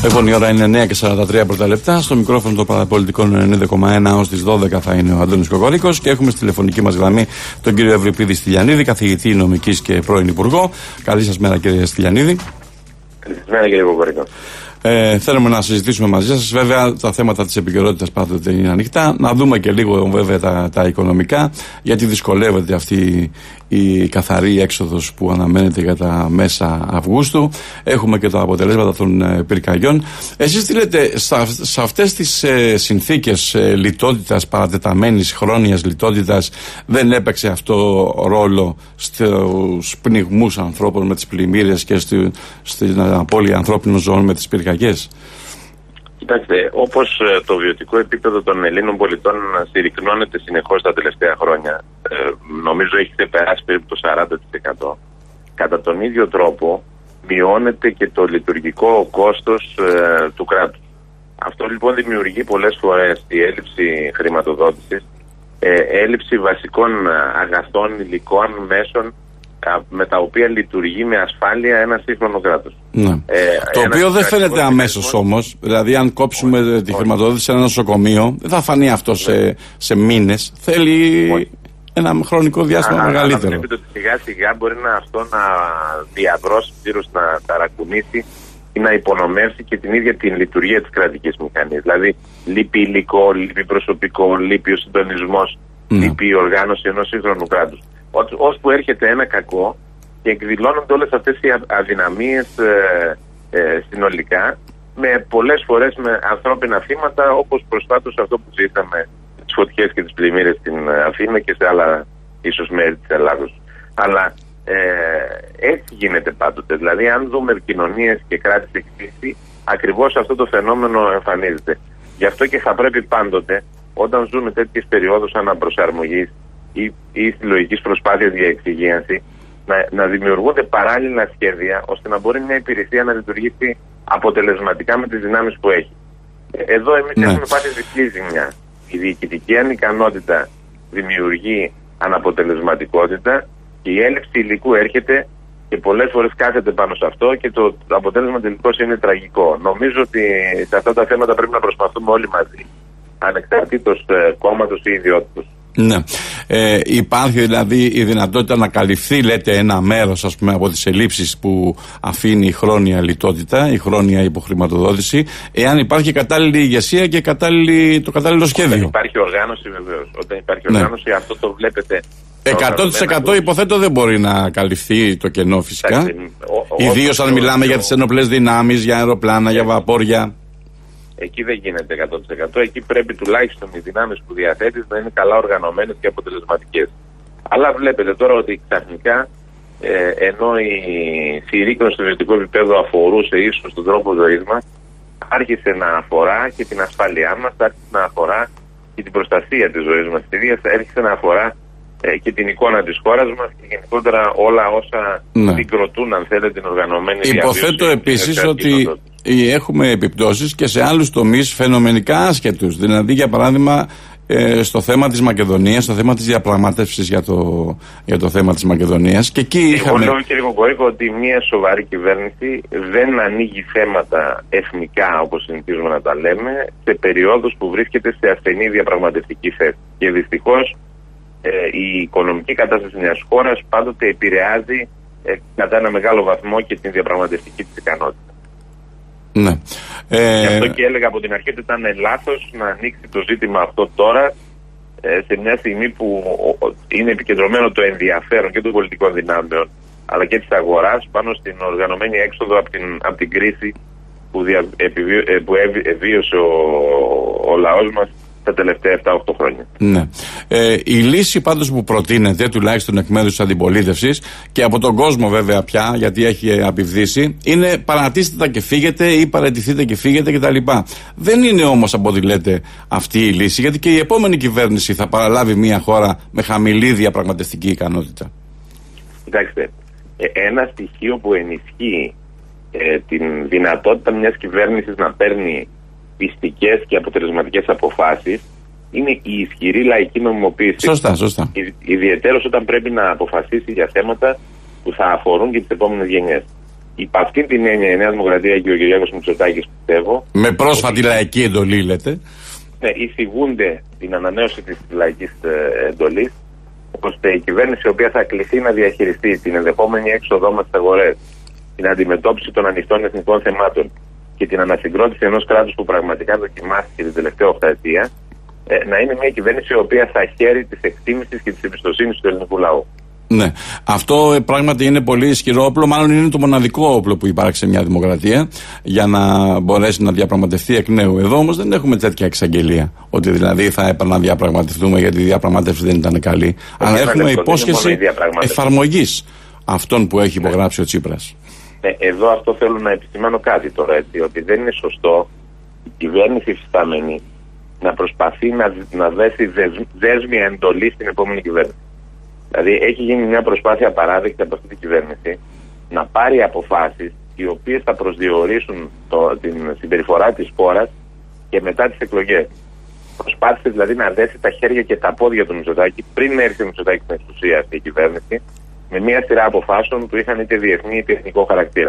Λοιπόν, η ώρα είναι 9:43 πρώτα λεπτά. Στο μικρόφωνο των Παραπολιτικών 90,1 ως τις 12 θα είναι ο Αντώνης Κοκορίκος και έχουμε στη τηλεφωνική μας γραμμή τον κύριο Ευρυπίδη Στυλιανίδη, καθηγητή νομικής και πρώην υπουργό. Καλή σας μέρα, κύριε Στυλιανίδη. Καλή σας μέρα, κύριε Κοκορίκο. Θέλουμε να συζητήσουμε μαζί σας. Βέβαια, τα θέματα της επικαιρότητας πάντοτε είναι ανοιχτά. Να δούμε και λίγο βέβαια τα οικονομικά, γιατί δυσκολεύεται αυτή η καθαρή έξοδος που αναμένεται για τα μέσα Αυγούστου. Έχουμε και τα αποτελέσματα των πυρκαγιών. Εσείς τι λέτε, σε αυτές τις συνθήκες λιτότητας, παρατεταμένης χρόνιας λιτότητας, δεν έπαιξε αυτό ρόλο στους πνιγμούς ανθρώπων με τις πλημμύρες και στην απώλεια ανθρώπινων ζώων με τις πυρκαγιές? Κοιτάξτε, όπως το βιωτικό επίπεδο των Ελλήνων πολιτών συρρυκνώνεται συνεχώς τα τελευταία χρόνια, νομίζω έχει ξεπεράσει περίπου το 40%, κατά τον ίδιο τρόπο μειώνεται και το λειτουργικό κόστος του κράτους. Αυτό λοιπόν δημιουργεί πολλές φορές τη έλλειψη χρηματοδότησης, έλλειψη βασικών αγαθών, υλικών, μέσων με τα οποία λειτουργεί με ασφάλεια ένα σύγχρονο κράτος. Ναι. Το οποίο δεν φαίνεται αμέσως όμως. Δηλαδή, αν κόψουμε τη χρηματοδότηση σε ένα νοσοκομείο, δεν θα φανεί αυτό σε μήνες. Θέλει ένα χρονικό διάστημα μεγαλύτερο. Βλέπετε ότι σιγά σιγά μπορεί αυτό να διαβρώσει πλήρως, να ταρακουνήσει ή να υπονομεύσει και την ίδια την λειτουργία της κρατικής μηχανής. Δηλαδή, λείπει υλικό, λείπει προσωπικό, λείπει ο συντονισμός, λείπει η οργάνωση ενός σύγχρονου κράτους. Ώσπου έρχεται ένα κακό και εκδηλώνονται όλες αυτές οι αδυναμίες συνολικά, με πολλές φορές με ανθρώπινα θύματα, όπως προσφάτως αυτό που ζήσαμε, τις φωτιές και τις πλημμύρες στην Αθήνα και σε άλλα ίσως μέρη της Ελλάδος. Αλλά έτσι γίνεται πάντοτε. Δηλαδή, αν δούμε κοινωνίες και κράτη σε κρίση, ακριβώς αυτό το φαινόμενο εμφανίζεται. Γι' αυτό και θα πρέπει πάντοτε, όταν ζούμε τέτοιες περιόδους αναπροσαρμογής ή συλλογικής προσπάθειας για εξυγίανση, να δημιουργούνται παράλληλα σχέδια ώστε να μπορεί μια υπηρεσία να λειτουργήσει αποτελεσματικά με τις δυνάμεις που έχει. Εδώ εμείς έχουμε πάθει διπλή ζημιά. Η διοικητική ανικανότητα δημιουργεί αναποτελεσματικότητα και η έλλειψη υλικού έρχεται και πολλές φορές κάθεται πάνω σε αυτό και το αποτέλεσμα τελικώς είναι τραγικό. Νομίζω ότι σε αυτά τα θέματα πρέπει να προσπαθούμε όλοι μαζί, ανεξαρτήτως κόμματος ή ιδιότητος. Ναι. Υπάρχει δηλαδή η δυνατότητα να καλυφθεί, λέτε, ένα μέρος, ας πούμε, από τις ελλείψεις που αφήνει η χρόνια λιτότητα, η χρόνια υποχρηματοδότηση, εάν υπάρχει κατάλληλη ηγεσία και το κατάλληλο σχέδιο. Όταν υπάρχει οργάνωση, βεβαίως. Όταν υπάρχει οργάνωση, αυτό το βλέπετε. 100% υποθέτω δεν μπορεί να καλυφθεί το κενό, φυσικά. Ιδίως αν μιλάμε για τις ενόπλες δυνάμεις, για αεροπλάνα, για βαπόρια. Εκεί δεν γίνεται 100%. Εκεί πρέπει τουλάχιστον οι δυνάμεις που διαθέτεις να είναι καλά οργανωμένες και αποτελεσματικές. Αλλά βλέπετε τώρα ότι ξαφνικά, ενώ η συρρήκνωση στο βιωτικό επίπεδο αφορούσε ίσως τον τρόπο ζωής μας, άρχισε να αφορά και την ασφάλειά μας, άρχισε να αφορά και την προστασία της ζωής μας. Άρχισε να αφορά και την εικόνα της χώρας μας και γενικότερα όλα όσα συγκροτούν, αν θέλετε, την οργανωμένη διαβίωση. Υποθέτω επίσης ότι έχουμε επιπτώσεις και σε άλλους τομείς φαινομενικά άσχετους. Δηλαδή, για παράδειγμα, στο θέμα της Μακεδονίας, στο θέμα της διαπραγμάτευσης για το θέμα της Μακεδονίας. Και εκεί Εγώ λέω, κύριε Κοκορίκο, ότι μια σοβαρή κυβέρνηση δεν ανοίγει θέματα εθνικά, όπως συνηθίζουμε να τα λέμε, σε περιόδους που βρίσκεται σε ασθενή διαπραγματευτική θέση. Και δυστυχώς η οικονομική κατάσταση μιας χώρας πάντοτε επηρεάζει κατά ένα μεγάλο βαθμό και την διαπραγματευτική της ικανότητα. Ναι. Γι' αυτό και έλεγα από την αρχή ότι ήταν λάθος να ανοίξει το ζήτημα αυτό τώρα, σε μια στιγμή που είναι επικεντρωμένο το ενδιαφέρον και των πολιτικών δυνάμεων αλλά και της αγοράς πάνω στην οργανωμένη έξοδο από την κρίση που βίωσε ο λαός μας τα τελευταία 7-8 χρόνια. Ναι. Η λύση πάντως που προτείνεται, τουλάχιστον εκ μέρους της αντιπολίτευσης και από τον κόσμο βέβαια πια, γιατί έχει απειβδίσει, είναι παρατήστε τα και φύγετε ή παραιτηθείτε και φύγετε κτλ. Δεν είναι όμως, από ό,τι λέτε, αυτή η λύση, γιατί και η επόμενη κυβέρνηση θα παραλάβει μια χώρα με χαμηλή διαπραγματευτική ικανότητα. Κοιτάξτε, ένα στοιχείο που ενισχύει την δυνατότητα μιας κυβέρνησης να παίρνει πιστικές και αποτελεσματικές αποφάσεις είναι η ισχυρή λαϊκή νομιμοποίηση. Σωστά. Ιδιαιτέρως όταν πρέπει να αποφασίσει για θέματα που θα αφορούν και τις επόμενες γενιές. Υπ' αυτή την έννοια η Νέα Δημοκρατία και ο Κυριάκος Μητσοτάκης, πιστεύω. Με πρόσφατη λαϊκή εντολή, λέτε. Ναι, εισηγούνται την ανανέωση της λαϊκής εντολής, ώστε η κυβέρνηση η οποία θα κληθεί να διαχειριστεί την ενδεχόμενη έξοδό μας στις αγορές, την αντιμετώπιση των ανοιχτών εθνικών θεμάτων και την ανασυγκρότηση ενός κράτους που πραγματικά δοκιμάστηκε την τελευταία 8 ετία, να είναι μια κυβέρνηση η οποία θα χαίρει της εκτίμησης και της εμπιστοσύνης του ελληνικού λαού. Ναι. Αυτό πράγματι είναι πολύ ισχυρό όπλο, μάλλον είναι το μοναδικό όπλο που υπάρχει σε μια δημοκρατία για να μπορέσει να διαπραγματευτεί εκ νέου. Εδώ όμως δεν έχουμε τέτοια εξαγγελία. Ότι δηλαδή θα επαναδιαπραγματευτούμε γιατί η διαπραγμάτευση δεν ήταν καλή. Αλλά έχουμε υπόσχεση εφαρμογής αυτών που έχει υπογράψει ο Τσίπρας. Εδώ αυτό θέλω να επισημάνω κάτι τώρα, έτσι, ότι δεν είναι σωστό η κυβέρνηση υφιστάμενη να προσπαθεί να δέσει δέσμια εντολή στην επόμενη κυβέρνηση. Δηλαδή έχει γίνει μια προσπάθεια παράδεκτη από αυτή την κυβέρνηση να πάρει αποφάσεις οι οποίες θα προσδιορίσουν την συμπεριφορά της χώρας και μετά τις εκλογές. Προσπάθησε δηλαδή να δέσει τα χέρια και τα πόδια του Μητσοτάκη πριν έρθει ο Μητσοτάκη στην εξουσία αυτή η κυβέρνηση, με μια σειρά αποφάσεων που είχαν είτε διεθνή είτε εθνικό χαρακτήρα.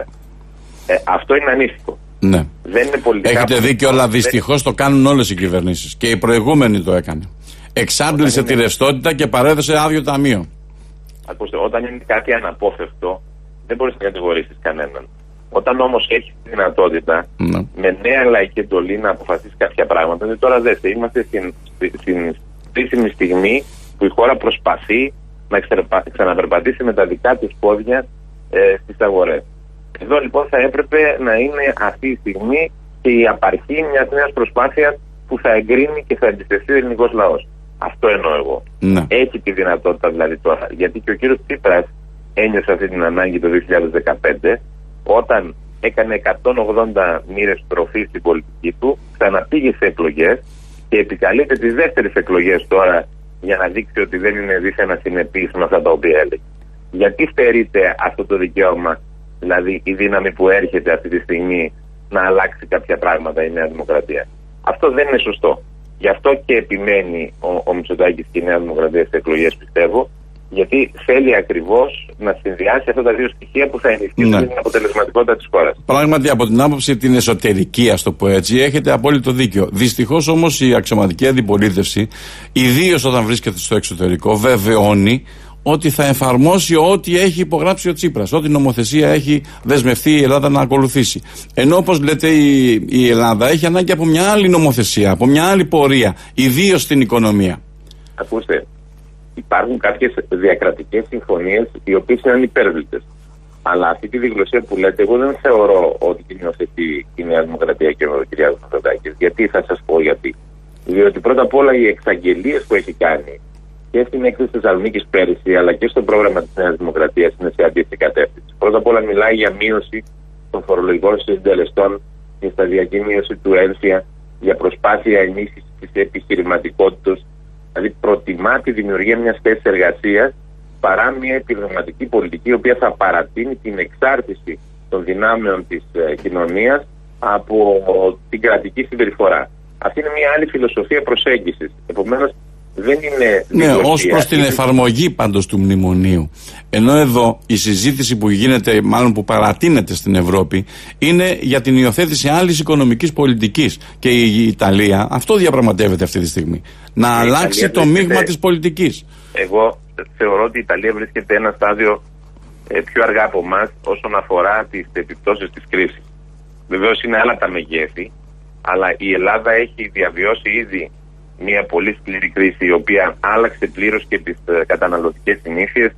Αυτό είναι ανήσυχο. Ναι. Δεν είναι πολιτικά. Έχετε δίκιο, αλλά δυστυχώς το κάνουν όλες οι κυβερνήσεις. Και η προηγούμενη το έκανε. Εξάντλησε τη ρευστότητα και παρέδωσε άδειο ταμείο. Ακούστε, όταν είναι κάτι αναπόφευκτο, δεν μπορείς να κατηγορήσεις κανέναν. Όταν όμως έχεις τη δυνατότητα με νέα λαϊκή εντολή να αποφασίσεις κάποια πράγματα, δηλαδή τώρα δέστε, είμαστε στην κρίσιμη στιγμή που η χώρα προσπαθεί να ξαναπερπατήσει με τα δικά της πόδια στις αγορές. Εδώ λοιπόν θα έπρεπε να είναι αυτή η στιγμή και η απαρχή μιας νέας προσπάθειας που θα εγκρίνει και θα εμπιστευτεί ο ελληνικός λαός. Αυτό εννοώ εγώ. Ναι. Έχει τη δυνατότητα δηλαδή τώρα. Γιατί και ο κύριος Τσίπρας ένιωσε αυτή την ανάγκη το 2015, όταν έκανε 180 μοίρες τροφή στην πολιτική του, ξαναπήγε σε εκλογές και επικαλείται τις δεύτερες εκλογές τώρα για να δείξει ότι δεν είναι δίθεν ασυνεπής με αυτά τα οποία έλεγε. Γιατί στερείται αυτό το δικαίωμα, δηλαδή η δύναμη που έρχεται αυτή τη στιγμή να αλλάξει κάποια πράγματα η Νέα Δημοκρατία? Αυτό δεν είναι σωστό. Γι' αυτό και επιμένει ο Μητσοτάκης και η Νέα Δημοκρατία στις εκλογές, πιστεύω, γιατί θέλει ακριβώς να συνδυάσει αυτά τα δύο στοιχεία που θα ενισχύσουν την αποτελεσματικότητα της χώρας. Πράγματι, από την άποψη την εσωτερική, ας το πω έτσι, έχετε απόλυτο δίκιο. Δυστυχώς όμως η αξιωματική αντιπολίτευση, ιδίως όταν βρίσκεται στο εξωτερικό, βεβαιώνει ότι θα εφαρμόσει ό,τι έχει υπογράψει ο Τσίπρας, ό,τι νομοθεσία έχει δεσμευτεί η Ελλάδα να ακολουθήσει. Ενώ όπως λέτε η Ελλάδα έχει ανάγκη από μια άλλη νομοθεσία, από μια άλλη πορεία, ιδίως στην οικονομία. Ακούστε, υπάρχουν κάποιες διακρατικές συμφωνίες οι οποίες είναι ανυπέρβλητες. Αλλά αυτή τη διγλωσία που λέτε, εγώ δεν θεωρώ ότι την υιοθετεί η Νέα Δημοκρατία και ο κ. Μητσοτάκης. Γιατί θα σας πω γιατί? Διότι πρώτα απ' όλα οι εξαγγελίες που έχει κάνει και στην έκθεση της Θεσσαλονίκης πέρυσι, αλλά και στο πρόγραμμα της Νέας Δημοκρατίας είναι σε αντίθετη κατεύθυνση. Πρώτα απ' όλα μιλάει για μείωση των φορολογικών συντελεστών, για σταδιακή μείωση του ένφια, για προσπάθεια ενίσχυσης της επιχειρηματικότητας. Δηλαδή προτιμά τη δημιουργία μιας θέσης εργασίας παρά μια επιδοματική πολιτική η οποία θα παρατείνει την εξάρτηση των δυνάμεων της κοινωνίας από την κρατική συμπεριφορά. Αυτή είναι μια άλλη φιλοσοφία προσέγγισης. Επομένως, δεν είναι. Ναι, ως προς την εφαρμογή πάντως του μνημονίου. Ενώ εδώ η συζήτηση που γίνεται, μάλλον που παρατείνεται στην Ευρώπη, είναι για την υιοθέτηση άλλης οικονομικής πολιτικής. Και η Ιταλία αυτό διαπραγματεύεται αυτή τη στιγμή. Να αλλάξει το μείγμα της πολιτικής. Εγώ θεωρώ ότι η Ιταλία βρίσκεται ένα στάδιο πιο αργά από εμάς όσον αφορά τις επιπτώσεις της κρίσης. Βεβαίως είναι άλλα τα μεγέθη, αλλά η Ελλάδα έχει διαβιώσει ήδη μια πολύ σκληρή κρίση, η οποία άλλαξε πλήρως και τις καταναλωτικές συνήθειες,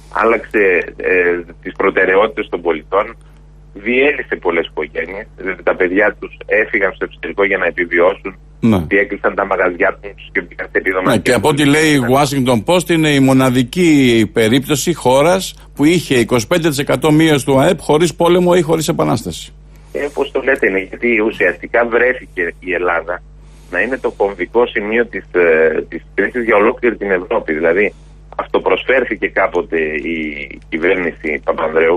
άλλαξε τις προτεραιότητες των πολιτών, διέλυσε πολλές οικογένειες, δηλαδή τα παιδιά τους έφυγαν στο εξωτερικό για να επιβιώσουν, διέκλεισαν τα μαγαζιά τους και μπήκαν σε επιδοματικές. Και από ό,τι λέει η Washington Post, είναι η μοναδική περίπτωση χώρας που είχε 25% μείωση του ΑΕΠ χωρίς πόλεμο ή χωρίς επανάσταση. Πώς το λέτε, είναι γιατί ουσιαστικά βρέθηκε η Ελλάδα να είναι το κομβικό σημείο της κρίσης για ολόκληρη την Ευρώπη. Δηλαδή, αυτοπροσφέρθηκε κάποτε η κυβέρνηση Παπανδρέου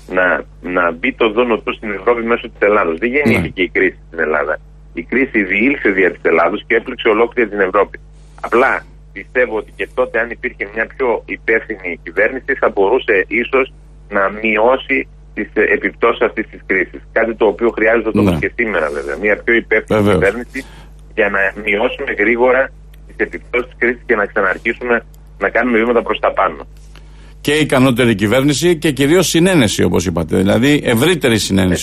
να μπει το δόνο του στην Ευρώπη μέσω της Ελλάδος. Δεν γεννήθηκε η κρίση στην Ελλάδα. Η κρίση διήλθε δια της Ελλάδος και έπληξε ολόκληρη την Ευρώπη. Απλά πιστεύω ότι και τότε, αν υπήρχε μια πιο υπεύθυνη κυβέρνηση, θα μπορούσε ίσως να μειώσει τις επιπτώσεις αυτής της κρίσης. Κάτι το οποίο χρειάζεται όμως και σήμερα, βέβαια. Μια πιο υπεύθυνη κυβέρνηση για να μειώσουμε γρήγορα τις επιπτώσεις της κρίσης και να ξαναρχίσουμε να κάνουμε βήματα προς τα πάνω. Και ικανότερη κυβέρνηση και κυρίως συνένεση, όπως είπατε. Δηλαδή ευρύτερη συνένεση.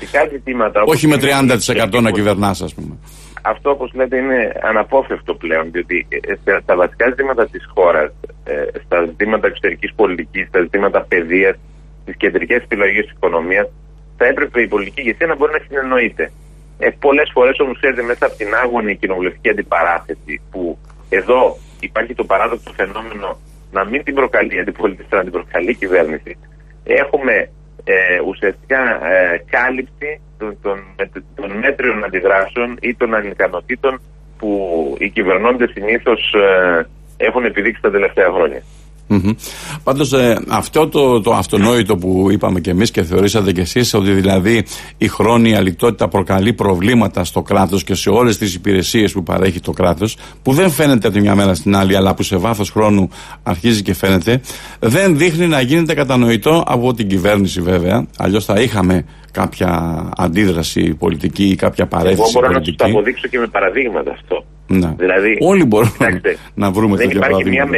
Όχι με 30% να κυβερνάς, ας πούμε. Αυτό, όπως λέτε, είναι αναπόφευκτο πλέον, διότι στα βασικά ζητήματα της χώρας, στα ζητήματα εξωτερικής πολιτικής, στα ζητήματα παιδείας, στις κεντρικές επιλογές της οικονομίας, θα έπρεπε η πολιτική ηγεσία να μπορεί να συνεννοείται. Πολλές φορές όμως, ξέρετε, μέσα από την άγωνη κοινοβουλευτική αντιπαράθεση, που εδώ υπάρχει το παράδοξο φαινόμενο να μην την προκαλεί η αντιπολίτευση, να την προκαλεί η κυβέρνηση, έχουμε ουσιαστικά κάλυψη των μέτριων αντιδράσεων ή των ανικανοτήτων που οι κυβερνώντες συνήθως έχουν επιδείξει τα τελευταία χρόνια. Πάντως αυτό το αυτονόητο που είπαμε και εμείς και θεωρήσατε και εσείς, ότι δηλαδή η χρόνια λιτότητα προκαλεί προβλήματα στο κράτος και σε όλες τις υπηρεσίες που παρέχει το κράτος, που δεν φαίνεται από τη μια μέρα στην άλλη, αλλά που σε βάθος χρόνου αρχίζει και φαίνεται, δεν δείχνει να γίνεται κατανοητό από την κυβέρνηση, βέβαια. Αλλιώς θα είχαμε κάποια αντίδραση πολιτική ή κάποια παρέθεση πολιτική. Εγώ μπορώ να σας το αποδείξω και με παραδείγματα αυτό. Δηλαδή, όλοι μπορούμε να βρούμε τέτοια παραδείγματα.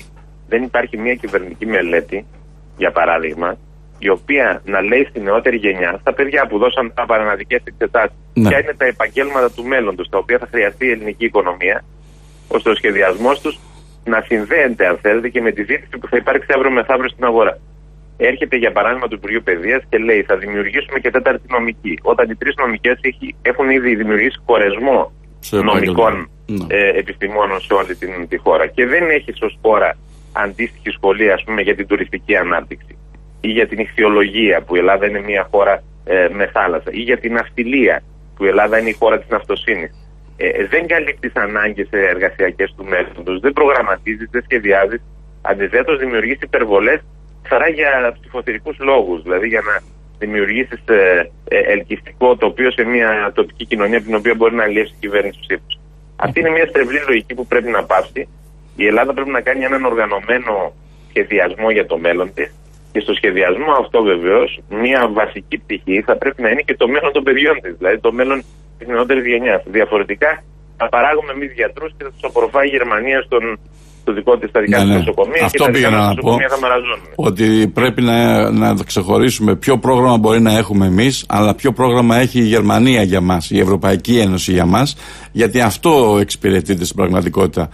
Δεν υπάρχει μια κυβερνητική μελέτη, για παράδειγμα, η οποία να λέει στη νεότερη γενιά, στα παιδιά που δώσαν τα παραναδικές εξετάσεις, ποια είναι τα επαγγέλματα του μέλλοντος, τα οποία θα χρειαστεί η ελληνική οικονομία, ώστε ο σχεδιασμός τους να συνδέεται, αν θέλετε, και με τη ζήτηση που θα υπάρξει αύριο μεθαύριο στην αγορά. Έρχεται, για παράδειγμα, του Υπουργείου Παιδείας και λέει: θα δημιουργήσουμε και τέταρτη νομική. Όταν οι τρεις νομικές έχουν ήδη δημιουργήσει κορεσμό νομικών επιστημόνων σε όλη τη χώρα. Και δεν έχει ως χώρα αντίστοιχη σχολεία, ας πούμε, για την τουριστική ανάπτυξη ή για την ηχθειολογία, που η Ελλάδα είναι μια χώρα με θάλασσα, ή για την ναυτιλία, που η Ελλάδα είναι η χώρα της ναυτοσύνης. Δεν καλύπτει τις ανάγκες εργασιακές του μέλλοντος, δεν προγραμματίζει, δεν σχεδιάζει. Αντιθέτως, δημιουργήσει υπερβολές χαρά για ψηφοθερικούς λόγους, δηλαδή για να δημιουργήσεις ελκυστικό τοπίο σε μια τοπική κοινωνία από την οποία μπορεί να αλλιεύσει η κυβέρνηση ψήφους. Αυτή είναι μια στρεβλή λογική που πρέπει να πάψει. Η Ελλάδα πρέπει να κάνει έναν οργανωμένο σχεδιασμό για το μέλλον της, και στο σχεδιασμό αυτό βεβαίως μια βασική πτυχή θα πρέπει να είναι και το μέλλον των παιδιών της, δηλαδή το μέλλον της νεότερης γενιάς. Διαφορετικά θα παράγουμε εμείς γιατρούς και θα τους απορροφάει η Γερμανία στο δικό της τα δικά της νοσοκομεία, αυτό και τα δικά της νοσοκομεία θα μαραζώνουν. Ότι πρέπει να ξεχωρίσουμε ποιο πρόγραμμα μπορεί να έχουμε εμείς, αλλά ποιο πρόγραμμα έχει η Γερμανία για μας, η Ευρωπαϊκή Ένωση για μας, γιατί αυτό εξυπηρετείται στην πραγματικότητα.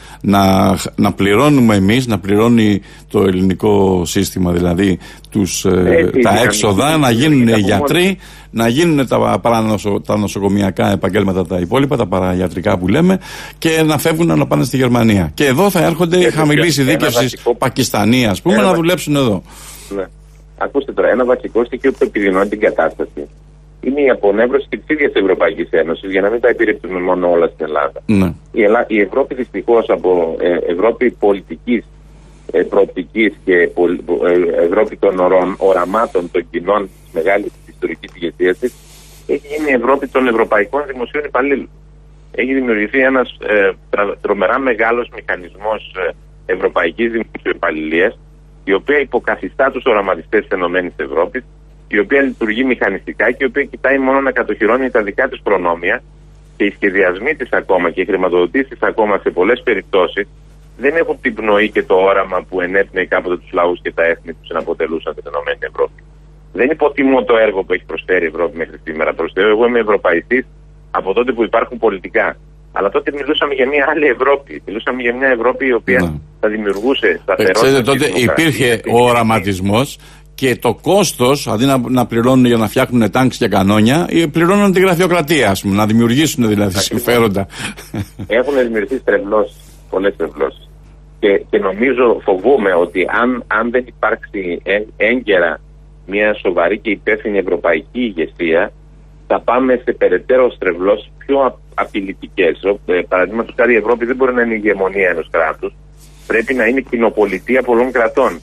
Να πληρώνουμε εμείς, να πληρώνει το ελληνικό σύστημα, δηλαδή τα έξοδα, να γίνουν οι γιατροί, να γίνουν τα νοσοκομιακά επαγγέλματα, τα υπόλοιπα, τα παραγιατρικά που λέμε, και να φεύγουν να πάνε στη Γερμανία. Και εδώ θα έρχονται χαμηλής ειδίκευσης Πακιστανοί, ας πούμε, να δουλέψουν εδώ. Ναι. Ακούστε τώρα, ένα βασικό στοιχείο που επιδεινώνει την κατάσταση είναι η απονεύρωση της ίδιας της Ευρωπαϊκής Ένωσης, για να μην τα επιρρύπτουμε μόνο όλα στην Ελλάδα. Ναι. Η Ευρώπη δυστυχώς από Ευρώπη πολιτικής προοπτικής και Ευρώπη των οραμάτων των κοινών της μεγάλης ιστορικής ηγεσίας της, έχει γίνει η Ευρώπη των ευρωπαϊκών δημοσίων υπαλλήλων. Έχει δημιουργηθεί ένας τρομερά μεγάλος μηχανισμός ευρωπαϊκής δημοσιοϋπαλληλίας, η οποία υποκαθιστά τους οραματιστές της ΕΕ, η οποία λειτουργεί μηχανιστικά και η οποία κοιτάει μόνο να κατοχυρώνει τα δικά της προνόμια, και οι σχεδιασμοί της ακόμα και οι χρηματοδοτήσεις ακόμα σε πολλές περιπτώσεις δεν έχουν την πνοή και το όραμα που ενέπνεε κάποτε τους λαούς και τα έθνη που συναποτελούσαν την ΕΕ. Δεν υποτιμώ το έργο που έχει προσφέρει η Ευρώπη μέχρι σήμερα. Προς Θεού, εγώ είμαι ευρωπαϊστής από τότε που υπάρχουν πολιτικά. Αλλά τότε μιλούσαμε για μια άλλη Ευρώπη. Μιλούσαμε για μια Ευρώπη η οποία θα δημιουργούσε σταθερότητα. Ξέρετε, τότε υπήρχε ο οραματισμός και το κόστος, αντί να πληρώνουν για να φτιάχνουν τάγκς και κανόνια, πληρώνουν τη γραφειοκρατία, ας πούμε, να δημιουργήσουν δηλαδή συμφέροντα. Έχουν δημιουργηθεί πολλές στρεβλώσεις. Και νομίζω, φοβούμαι ότι αν δεν υπάρξει έγκαιρα μια σοβαρή και υπεύθυνη ευρωπαϊκή ηγεσία, θα πάμε σε περαιτέρω στρεβλώσεις πιο απειλητικές. Παραδείγματος χάρη, η Ευρώπη δεν μπορεί να είναι η ηγεμονία ενός κράτους. Πρέπει να είναι κοινοπολιτεία πολλών κρατών.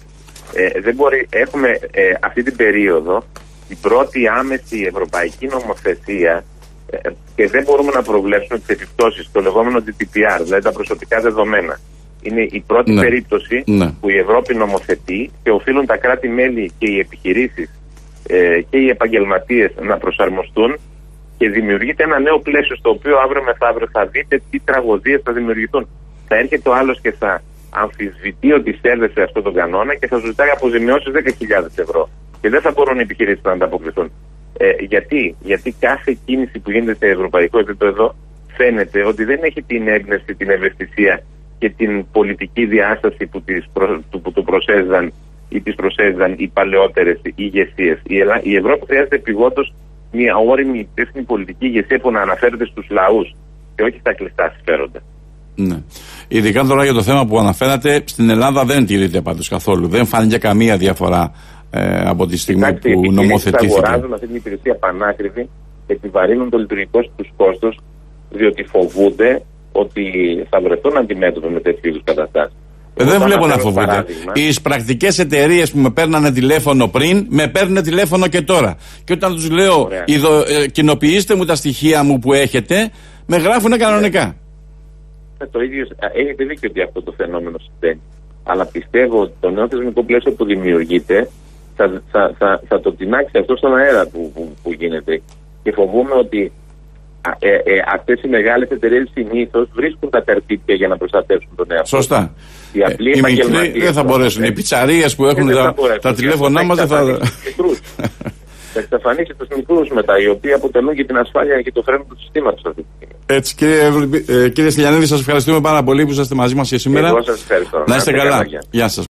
Έχουμε αυτή την περίοδο την πρώτη άμεση ευρωπαϊκή νομοθεσία, και δεν μπορούμε να προβλέψουμε τις επιπτώσεις, το λεγόμενο GDPR, δηλαδή τα προσωπικά δεδομένα. Είναι η πρώτη περίπτωση που η Ευρώπη νομοθετεί και οφείλουν τα κράτη-μέλη και οι επιχειρήσεις και οι επαγγελματίες να προσαρμοστούν και δημιουργείται ένα νέο πλαίσιο στο οποίο αύριο μεθαύριο θα δείτε τι τραγωδίες θα δημιουργηθούν. Θα έρχεται ο άλλος και θα αμφισβητεί ότι σέβεσαι αυτόν τον κανόνα και θα σου ζητάει αποζημιώσεις 10.000 ευρώ. Και δεν θα μπορούν οι επιχειρήσεις να ανταποκριθούν. Γιατί κάθε κίνηση που γίνεται σε ευρωπαϊκό επίπεδο φαίνεται ότι δεν έχει την έμπνευση, την ευαισθησία και την πολιτική διάσταση που του προσέζαν ή τις προσέζαν οι παλαιότερες ηγεσίες. Η Ευρώπη χρειάζεται επειγόντως μια όριμη υπεύθυνη πολιτική ηγεσία που να αναφέρεται στους λαούς και όχι στα κλειστά συμφέροντα. Ναι. Ειδικά τώρα για το θέμα που αναφέρατε, στην Ελλάδα δεν τηρείται πάντως καθόλου. Δεν φάνηκε καμία διαφορά από τη στιγμή που νομοθετήθηκε. Οι αγοράζουν αυτή την υπηρεσία πανάκριβη και επιβαρύνουν το λειτουργικό τους κόστος, διότι φοβούνται ότι θα βρεθούν αντιμέτωποι με τέτοιου είδους καταστάσεις. Δεν βλέπω να φοβούνται. Οι εισπρακτικές εταιρείες που με παίρνανε τηλέφωνο πριν, με παίρνουν τηλέφωνο και τώρα. Και όταν τους λέω, κοινοποιήστε μου τα στοιχεία μου που έχετε, με γράφουν κανονικά. Το ίδιο, έχετε δίκιο ότι αυτό το φαινόμενο συμβαίνει. Αλλά πιστεύω ότι το νέο θεσμικό πλαίσιο που δημιουργείται θα το τεινάξει αυτό στον αέρα που γίνεται. Και φοβούμαι ότι αυτές οι μεγάλες εταιρείες συνήθως βρίσκουν τα τερτύπια για να προστατεύσουν τον εαυτό. Σωστά. Οι μικροί δεν θα μπορέσουν. Οι πιτσαρίες που έχουν τα τηλέφωνά μας δεν θα. Θα εξαφανίσει τους μικρούς μετά, οι οποίοι αποτελούν και την ασφάλεια και το φρένο του συστήματος αυτή τη στιγμή. Έτσι, κύριε Στυλιανίδη, σας ευχαριστούμε πάρα πολύ που είσαστε μαζί μας και σήμερα. Εγώ σας ευχαριστώ. Να είστε καλά. Γεια σας.